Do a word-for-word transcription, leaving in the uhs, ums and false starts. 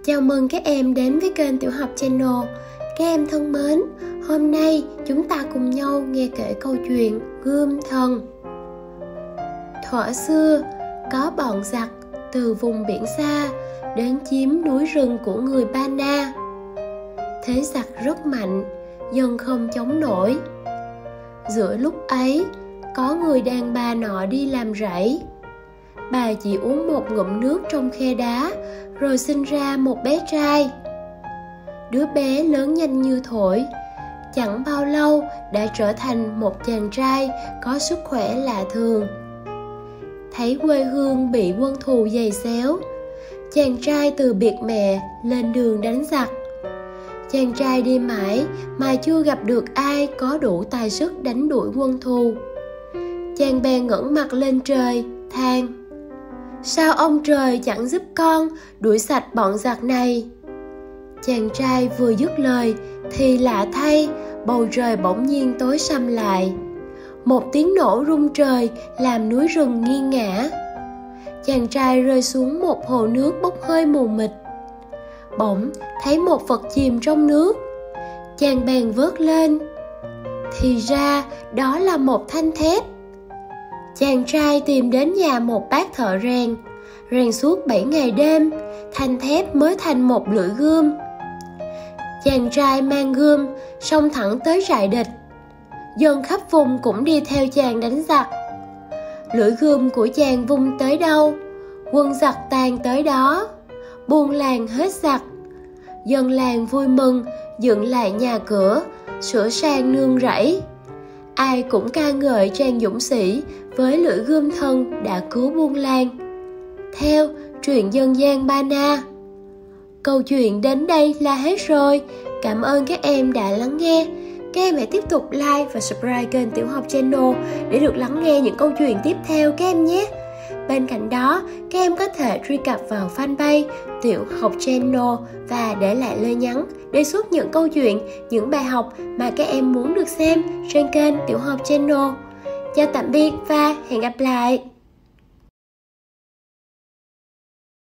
Chào mừng các em đến với kênh Tiểu học Channel. Các em thân mến, hôm nay chúng ta cùng nhau nghe kể câu chuyện Gươm Thần. Thuở xưa, có bọn giặc từ vùng biển xa đến chiếm núi rừng của người Ba Na. Thế giặc rất mạnh, dân không chống nổi. Giữa lúc ấy, có người đàn bà nọ đi làm rẫy. Bà chỉ uống một ngụm nước trong khe đá rồi sinh ra một bé trai. Đứa bé lớn nhanh như thổi, chẳng bao lâu đã trở thành một chàng trai có sức khỏe lạ thường. Thấy quê hương bị quân thù giày xéo, chàng trai từ biệt mẹ lên đường đánh giặc. Chàng trai đi mãi mà chưa gặp được ai có đủ tài sức đánh đuổi quân thù. Chàng bèn ngẩng mặt lên trời, than: sao ông trời chẳng giúp con đuổi sạch bọn giặc này? Chàng trai vừa dứt lời thì lạ thay, bầu trời bỗng nhiên tối sầm lại. Một tiếng nổ rung trời làm núi rừng nghiêng ngả. Chàng trai rơi xuống một hồ nước bốc hơi mù mịt. Bỗng thấy một vật chìm trong nước. Chàng bèn vớt lên. Thì ra đó là một thanh thép. Chàng trai tìm đến nhà một bác thợ rèn. Rèn suốt bảy ngày đêm, thanh thép mới thành một lưỡi gươm. Chàng trai mang gươm xông thẳng tới trại địch. Dân khắp vùng cũng đi theo chàng đánh giặc. Lưỡi gươm của chàng vung tới đâu, quân giặc tan tới đó. Buôn làng hết giặc. Dân làng vui mừng, dựng lại nhà cửa, sửa sang nương rẫy. Ai cũng ca ngợi chàng dũng sĩ với lưỡi gươm thần đã cứu buôn làng. Theo truyện dân gian Ba Na. Câu chuyện đến đây là hết rồi. Cảm ơn các em đã lắng nghe. Các em hãy tiếp tục like và subscribe kênh Tiểu học Channel để được lắng nghe những câu chuyện tiếp theo các em nhé. Bên cạnh đó, các em có thể truy cập vào fanpage Tiểu học Channel và để lại lời nhắn, đề xuất những câu chuyện, những bài học mà các em muốn được xem trên kênh Tiểu học Channel. Chào tạm biệt và hẹn gặp lại!